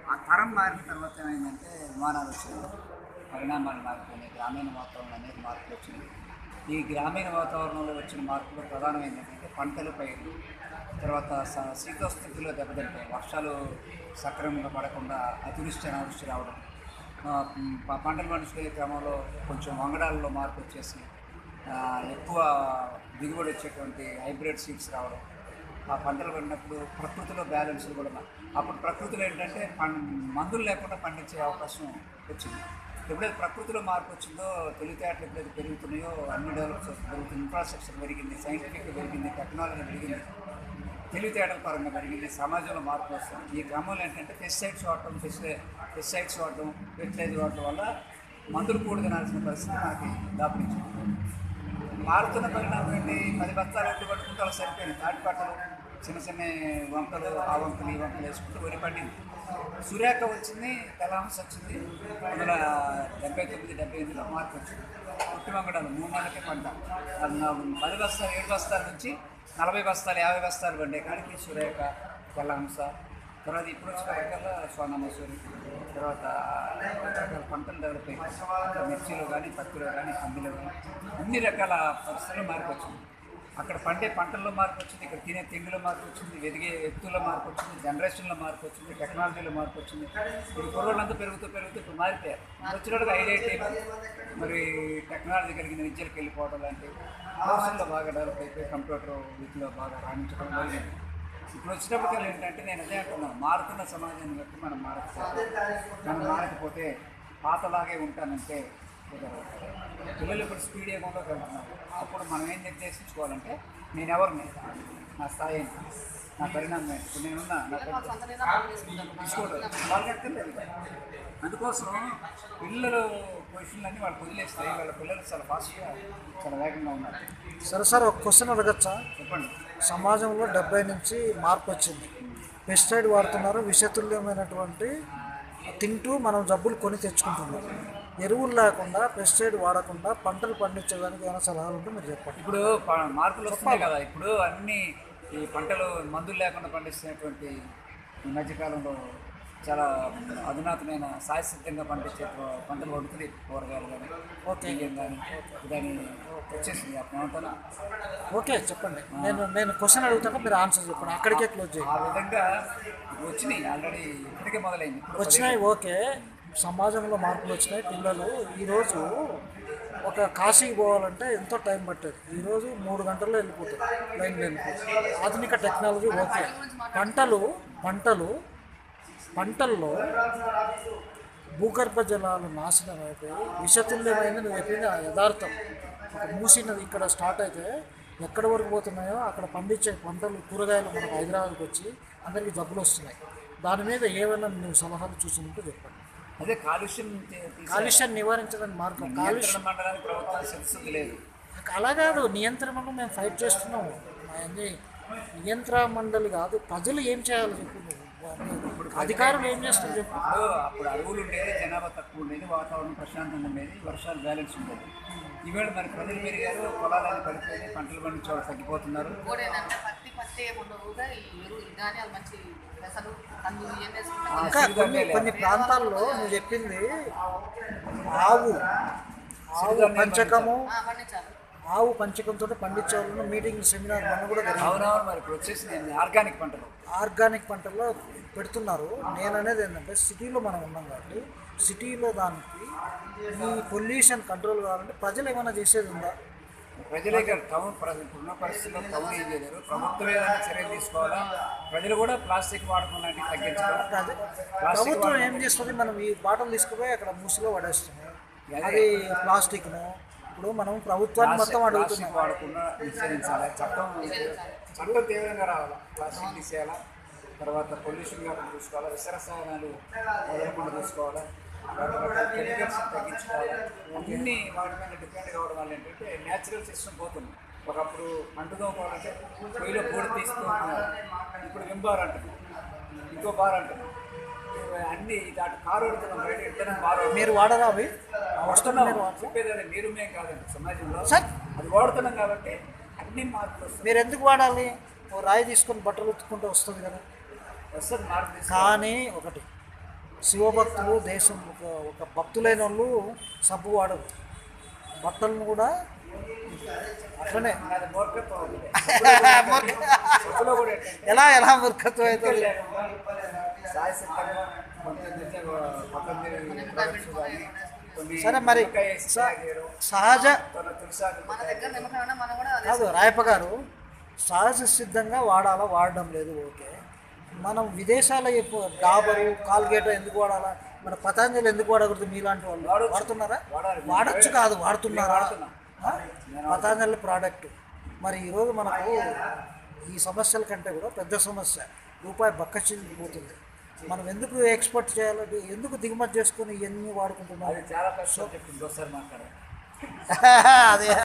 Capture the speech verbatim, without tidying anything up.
ఆ తరం మారిన తర్వాత ఏమైందంటే విమానాలు వచ్చినాయి, పరిణామాలు మారిపోయినాయి, గ్రామీణ వాతావరణం అనేది మార్పులు వచ్చినాయి. ఈ గ్రామీణ వాతావరణంలో వచ్చిన మార్పులు ప్రధానమైనది ఏంటంటే పంటలు పైరు, తర్వాత శీతోస్థితిలో దెబ్బతింటాయి, వర్షాలు సక్రమంగా పడకుండా అతివృష్టి అనావృష్టి రావడం, పంటలు పండించుకునే క్రమంలో కొంచెం వంగడాలలో మార్పు వచ్చేసి ఎక్కువ దిగుబడి వచ్చేటువంటి హైబ్రిడ్ సీడ్స్ రావడం, ఆ పంటలు పడినప్పుడు ప్రకృతిలో బ్యాలెన్స్ కూడా అప్పుడు ప్రకృతిలో ఏంటంటే పం మందులు లేకుండా పండించే అవకాశం వచ్చింది. ఎప్పుడైతే ప్రకృతిలో మార్పు వచ్చిందో తెలివితేటలు ఎప్పుడైతే పెరుగుతున్నాయో అన్ని డెవలప్ పెరుగుతుంది, ఇన్ఫ్రాస్ట్రక్చర్ పెరిగింది, సైంటిఫిక్ పెరిగింది, టెక్నాలజీ పెరిగింది, తెలివితేటల పరంగా పెరిగింది, సమాజంలో మార్పు వస్తుంది. ఈ క్రమంలో ఏంటంటే పెస్టిసైడ్స్ వాడటం పెస్టి పెస్టిసైడ్స్ వాడటం ఫెర్టిలైజర్ వాడటం వల్ల మందులు కూడా తినాల్సిన పరిస్థితి మనకి దాపురించింది. మారుతున్న పరిణామం ఏంటి, పది బస్తాలు ఒడ్డు పట్టుకుంటే అలా సరిపోయింది. తాటి పట్టలు చిన్న చిన్న వంకలు ఆ వంకలు ఈ వంకలు వేసుకుంటూ వరి పండింది. సూర్యాక వచ్చింది, తెలంగాణ వచ్చింది, వందల డెబ్బై తొమ్మిది డెబ్బై ఎనిమిదిలో మార్పు వచ్చింది. పుట్టి వంగడాలు మూడు నెలలకే పంట, పది బస్తాలు ఏడు బస్తాల నుంచి నలభై బస్తాలు యాభై బస్తాలు పండే కాడికి సూర్యాక తెలంగాణ. తర్వాత ఇప్పుడు వచ్చిన సోనా మసూరి, తర్వాత రకరకాల పంటలు డెవలప్ అయ్యాయి. మిర్చిలో కానీ పత్తిలో కానీ కందిలో కానీ అన్ని రకాల పరిస్థితుల్లో మార్పు వచ్చింది. అక్కడ పండే పంటల్లో మార్పు వచ్చింది, ఇక్కడ తినే తిండిలో మార్పు వచ్చింది, ఎదిగే ఎత్తులో మార్పు వచ్చింది, జనరేషన్లో మార్పు వచ్చింది, టెక్నాలజీలో మార్పు వచ్చింది. ఇప్పుడు కుర్రోళ్ళంతా పెరుగుతూ పెరుగుతూ ఇప్పుడు మారిపోయారు. వచ్చినట్టుగా హైలైట్ మరి టెక్నాలజీ కలిగిన విద్యలకు వెళ్ళిపోవడం లాంటి కోర్సుల్లో బాగా డెవలప్ అయిపోయి కంప్యూటర్ విద్యలో బాగా రాణించడం జరిగింది. ఇప్పుడు వచ్చినప్పటికీ ఏంటంటే నేను అదే అంటున్నాను, మారుతున్న సమాజాన్ని బట్టి మనం మారకపోతే మనం మారకపోతే పాతలాగే ఉంటానంటే పిల్లలు ఇప్పుడు స్పీడ్ ఏమోలోకి వెళ్తున్నారు. అప్పుడు మనం ఏం నిర్దేశించుకోవాలంటే నేను ఎవరిని, నా స్థాయి ఏంటి, నా పరిణామం ఏంటి, ఇప్పుడు నేనున్నా నా తీసుకోవడం వాళ్ళకి అక్కర్లేదు. అందుకోసం పిల్లలు పొజిషన్లన్నీ వాళ్ళు వదిలేస్తాయి, వాళ్ళ పిల్లలు చాలా ఫాస్ట్గా చాలా వేగంగా ఉన్నారు. సరే సార్, ఒక క్వశ్చన్ అడగచ్చా? చెప్పండి. సమాజంలో డెబ్బై నుంచి మార్పు వచ్చింది, పెస్టిసైడ్ వాడుతున్నారు, విషతుల్యమైనటువంటి తింటూ మనం జబ్బులు కొని తెచ్చుకుంటున్నాం. ఎరువులు లేకుండా పెస్టిసైడ్ వాడకుండా పంటలు పండించడానికి ఏమైనా సలహాలు ఉంటే మీరు చెప్పండి. ఇప్పుడు మార్పులు వస్తున్నాయి కదా, ఇప్పుడు అన్ని ఈ పంటలు మందులు లేకుండా పండిస్తున్నటువంటి ఈ మధ్యకాలంలో చాలా అధునాతమైన సాయసిద్ధంగా పండించే పంటలు పడుతుంది. కూరగాయలు కానీ ఓకే కానీ దాన్ని వచ్చేసింది ఏమంటారా? ఓకే చెప్పండి. నేను నేను క్వశ్చన్ అడుగుతాను, మీరు ఆన్సర్ చెప్పండి, అక్కడికే క్లోజ్ చేయండి. ఆ విధంగా వచ్చినాయి, ఆల్రెడీ ఇప్పటికే మొదలైంది, వచ్చినాయి. ఓకే, సమాజంలో మార్పులు వచ్చినాయి. పిల్లలు ఈరోజు ఒక కాశీకి పోవాలంటే ఎంతో టైం పట్టేది, ఈరోజు మూడు గంటల్లో వెళ్ళిపోతుంది, లైన్లో వెళ్ళిపోతుంది. ఆధునిక టెక్నాలజీ ఓకే. పంటలు పంటలు పంటల్లో భూగర్భ జలాలు నాశనం అయిపోయి విషతుల్యమైంది. నువ్వు చెప్పింది యథార్థం. ఒక మూసినది ఇక్కడ స్టార్ట్ అయితే ఎక్కడి వరకు పోతున్నాయో అక్కడ పండించే పంటలు కూరగాయలు మనకు హైదరాబాద్కి వచ్చి అందరికీ జబ్బులు వస్తున్నాయి. దాని మీద ఏమైనా నువ్వు సలహాలు చూసినట్టు చెప్పండి. అదే కాలుష్యం కాలుష్యం నివారించడానికి మార్గం కాలుష్యం మండలానికి ప్రభుత్వం శక్తి లేదు. అలా కాదు, నియంత్రణకు మేము ఫైట్ చేస్తున్నాము. నియంత్రణ మండలి కాదు, ప్రజలు ఏం చేయాలి చెప్పు. అధికారులు ఏం చేస్తారు చెప్పు. అప్పుడు అడవులు ఉండేది, జనాభా తక్కువ ఉండేది, వాతావరణం ప్రశాంతంగా ఉండేది, వర్షాలు బ్యాలెన్స్ ఉండేది. ఈవేళ మరి ప్రజలు పెరిగారు, పొలాలని పడిపోయి పంటలు పండించే వాళ్ళు తగ్గిపోతున్నారు. ఇంకా కొన్ని కొన్ని ప్రాంతాల్లో నువ్వు చెప్పింది ఆవు ఆవు పంచకము ఆవు పంచకంతో పండించే వాళ్ళను మీటింగ్ సెమినార్ మన కూడా అవునవును. మరి ఇప్పుడు వచ్చేసింది ఆర్గానిక్ పంటలు, ఆర్గానిక్ పంటల్లో పెడుతున్నారు. నేను అనేది ఏంటంటే సిటీలో మనం ఉన్నాం కాబట్టి సిటీలో దానికి ఈ పొల్యూషన్ కంట్రోల్ కావాలంటే ప్రజలు ఏమైనా చేసేది ఉందా? ప్రజలే టౌన్ ఉన్న పరిస్థితుల్లో టౌన్ ఏం చేయలేరు. ప్రభుత్వం ఏదైనా చర్యలు తీసుకోవాలా, ప్రజలు కూడా ప్లాస్టిక్ వాడకం లాంటివి తగ్గించాలి. ప్రభుత్వం ఏం చేస్తుంది, మనం ఈ బాటలు తీసుకుపోయి అక్కడ మూసిలో పడేస్తుంది అది ప్లాస్టిక్ను. ఇప్పుడు మనం ప్రభుత్వాన్ని మొత్తం అడుగుతున్నాం, వాడకుండా నిషేధించాలి. చట్టం చట్టం తీవ్రంగా రావాలి, ప్లాస్టిక్ తీసేయాలా, తర్వాత పొల్యూషన్ కాకుండా చూసుకోవాలి, విసరసాయనాలు వదలకుండా చూసుకోవాలి, కెమికల్స్ తగ్గించుకోవాలి. అన్ని వాటి మీద డిపెండ్ కావడం వల్ల ఏంటంటే న్యాచురల్ సిస్టమ్ పోతుంది. ఒకప్పుడు అంటుకోవాలంటే పొయ్యిలో పూడి తీస్తూ ఉంటున్నారు, ఇప్పుడు వింబార్ అంటున్నాం, ఇంకో బార్ అంటున్నాం. అన్ని దాటి కారు పెడుతున్నాం, బయట ఇద్దరం బార్. మీరు వాడరా అవి? వస్తున్నాం, చెప్పేది అది మీరు మేము కాదండి, సమాజంలో అది వాడుతున్నాం కాబట్టి అన్ని మార్పులు వస్తాయి. మీరు ఎందుకు వాడాలి? ఓ రాయి తీసుకొని బట్టలు ఉత్తుకుంటూ వస్తుంది కదా, వస్తుంది మార్పు. కానీ ఒకటి శివభక్తులు దేశం ఒక ఒక భక్తులైన వాళ్ళు సబ్బు వాడరు, బట్టలను కూడా అట్లనే. ఎలా ఎలా మూర్ఖత్వం అవుతుంది? సరే మరి సహజ కాదు రాయప్ప గారు, సహజ సిద్ధంగా వాడాలా, వాడడం లేదు ఓకే. మనం విదేశాల డాబరు కాల్గేట్ ఎందుకు వాడాలా, మన పతంజలి ఎందుకు వాడకూడదు? మీలాంటి వాళ్ళు వాడుతున్నారా? వాడచ్చు కాదు, వాడుతున్నారా? పతంజలి ప్రోడక్ట్. మరి ఈరోజు మనకు ఈ సమస్యల కంటే కూడా పెద్ద సమస్య రూపాయి బక్కచిల్లిపోతుంది. మనం ఎందుకు ఎక్స్పోర్ట్ చేయాలంటే, ఎందుకు దిగుమతి చేసుకొని ఇవన్నీ వాడుకుంటున్నాం? చాలా కష్టం చెప్పింది ఒకసారి మాట్లాడాలి. అదే